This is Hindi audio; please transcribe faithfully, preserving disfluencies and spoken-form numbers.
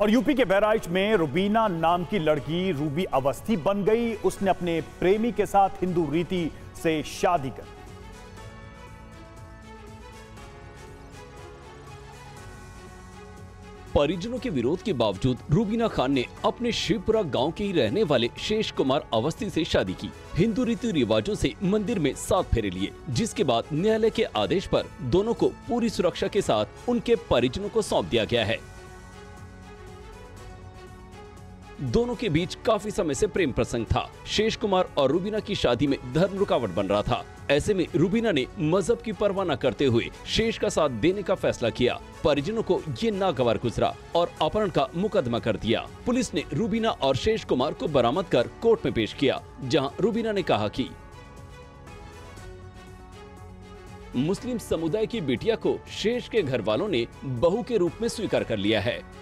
और यूपी के बहराइच में रुबीना नाम की लड़की रूबी अवस्थी बन गई। उसने अपने प्रेमी के साथ हिंदू रीति से शादी कर। परिजनों के विरोध के बावजूद रुबीना खान ने अपने शिवपुरा गांव के ही रहने वाले शेष कुमार अवस्थी से शादी की। हिंदू रीति रिवाजों से मंदिर में सात फेरे लिए, जिसके बाद न्यायालय के आदेश पर दोनों को पूरी सुरक्षा के साथ उनके परिजनों को सौंप दिया गया है। दोनों के बीच काफी समय से प्रेम प्रसंग था। शेष कुमार और रुबीना की शादी में धर्म रुकावट बन रहा था। ऐसे में रुबीना ने मजहब की परवाह न करते हुए शेष का साथ देने का फैसला किया। परिजनों को ये नागवार गुजरा और अपहरण का मुकदमा कर दिया। पुलिस ने रुबीना और शेष कुमार को बरामद कर कोर्ट में पेश किया, जहां रुबीना ने कहा कि मुस्लिम समुदाय की बिटिया को शेष के घर वालों ने बहू के रूप में स्वीकार कर लिया है।